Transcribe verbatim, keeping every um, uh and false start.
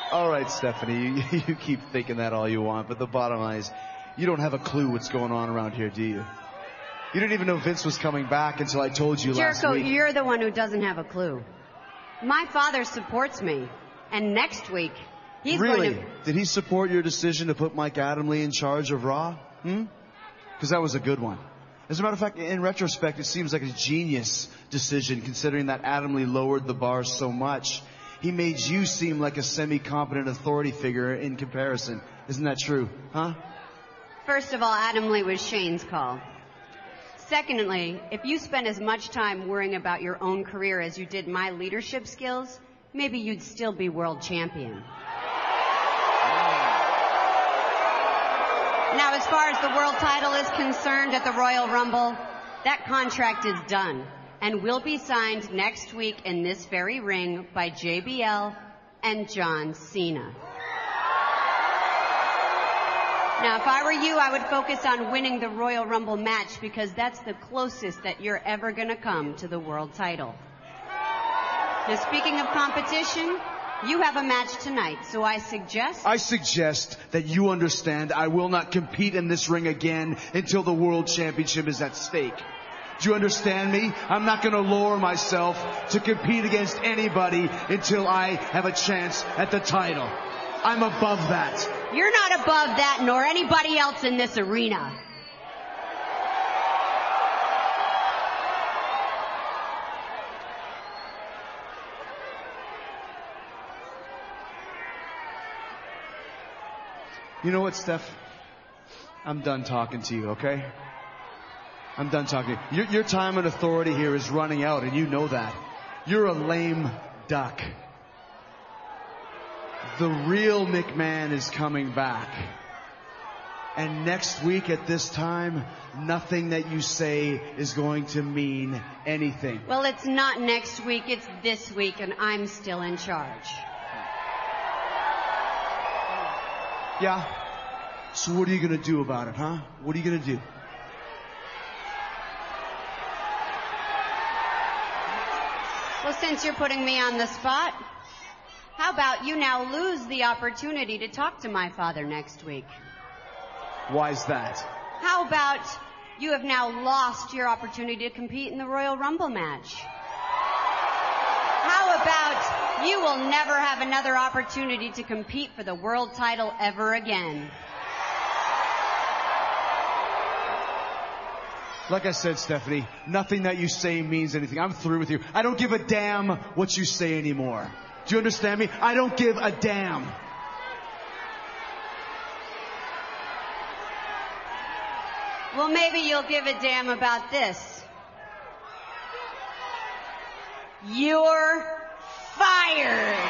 All right, Stephanie, you, you keep thinking that all you want, but the bottom line is you don't have a clue what's going on around here, do you? You didn't even know Vince was coming back until I told you last Jericho, week. Jericho, you're the one who doesn't have a clue. My father supports me, and next week, he's really? going to... Did he support your decision to put Mike Adamle in charge of Raw? Hmm? Because that was a good one. As a matter of fact, in retrospect, it seems like a genius decision, considering that Adamle lowered the bar so much. He made you seem like a semi-competent authority figure in comparison. Isn't that true? Huh? First of all, Adamle was Shane's call. Secondly, if you spent as much time worrying about your own career as you did my leadership skills, maybe you'd still be world champion. Now, as far as the world title is concerned at the Royal Rumble, that contract is done and will be signed next week in this very ring by J B L and John Cena. Now, if I were you, I would focus on winning the Royal Rumble match because that's the closest that you're ever going to come to the world title. Now, speaking of competition, you have a match tonight, so I suggest... I suggest that you understand I will not compete in this ring again until the World Championship is at stake. Do you understand me? I'm not going to lower myself to compete against anybody until I have a chance at the title. I'm above that. You're not above that, nor anybody else in this arena. You know what, Steph? I'm done talking to you, okay? I'm done talking to you. Your, your time and authority here is running out, and you know that. You're a lame duck. The real McMahon is coming back. And next week at this time, nothing that you say is going to mean anything. Well, it's not next week, it's this week, and I'm still in charge. Yeah? So what are you going to do about it, huh? What are you going to do? Well, since you're putting me on the spot, how about you now lose the opportunity to talk to my father next week? Why's that? How about you have now lost your opportunity to compete in the Royal Rumble match? How about you will never have another opportunity to compete for the world title ever again? Like I said, Stephanie, nothing that you say means anything. I'm through with you. I don't give a damn what you say anymore. Do you understand me? I don't give a damn. Well, maybe you'll give a damn about this. You're fired.